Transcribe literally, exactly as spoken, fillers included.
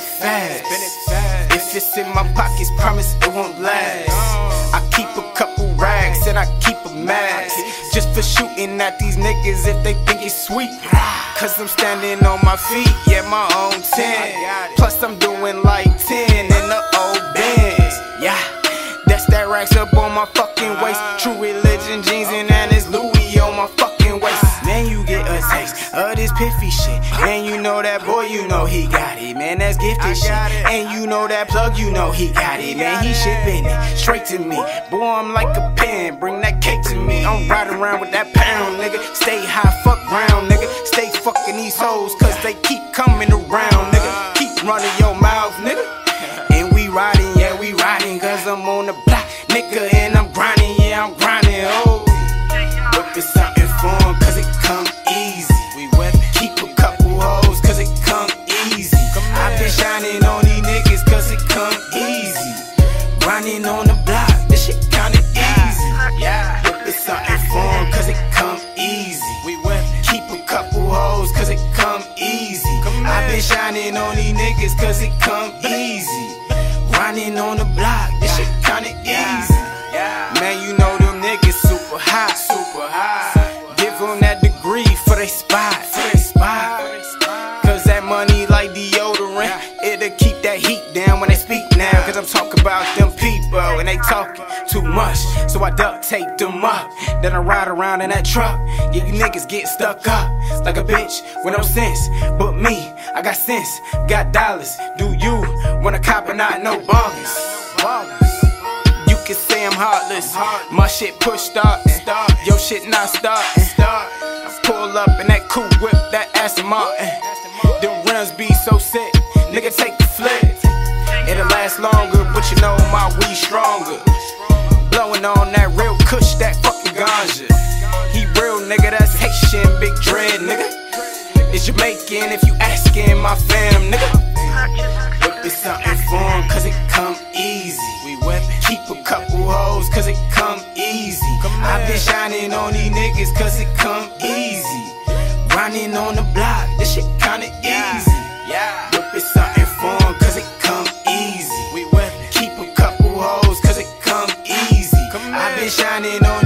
fast. If it's in my pockets, promise it won't last. I keep a couple rags and I keep a mask, just for shooting at these niggas if they think it's sweet. Cause I'm standing on my feet, yeah, my own ten. Plus I'm doing like ten in the old Benz. Yeah, that's that racks up on my fucking waist. True religion jeans and it's Louis on my fucking waist. Man, you get a taste of this piffy shit. And you know that boy, you know he got it. Man, that's gifted shit. And you know that plug, you know he got it. Man, he shipping it straight to me. Boy, I'm like a pen, bring that cake to me. I'm riding around with that pound, nigga. Stay high, fuck round, nigga. Stay fucking these hoes, cause they keep coming around, nigga. Keep running your mouth, nigga. And we riding, yeah, we riding, cause I'm on the block, nigga. And I'm grinding, yeah, I'm grinding, oh. Whip it something for him, cause it come easy. We whip it. Keep a couple hoes, cause it come easy. I've been shining on these niggas, cause it come easy. Grinding on the block, this shit kinda easy. Yeah. Whip it something for him, cause it come easy. We whip it. Keep a couple hoes, cause it come easy. I've been shining on these niggas, cause it come easy. Grinding on the block, this shit kinda easy. Man, you know them niggas super hot, super hot. Give them that degree for they spot, for they spot. Cause that money like deodorant, it'll keep that heat down when they speak now. Cause I'm talking about them people and they talking too much, so I duct tape them up. Then I ride around in that truck. Yeah, you niggas get stuck up like a bitch with no sense. But me, I got sense, got dollars. Do you wanna cop or not? No ballers. You can say I'm heartless. My shit push start, your shit not starting. I pull up in that cool whip, that Aston Martin. Them rims be so sick, nigga take the flip. It'll last longer, but you know my weed stronger. Blowing on that real kush, that fucking ganja. He real nigga, that's Haitian, big dread nigga. It's Jamaican if you asking my fam, nigga. Whip it something for him, cause it come easy. We whip it. Keep a couple hoes, cause it come easy. I've been shining on these niggas, cause it come easy. Grinding on the block, this shit kinda easy. Whip it something for him, cause it come easy. We whip it. Keep a couple hoes, cause it come easy. I've been shining on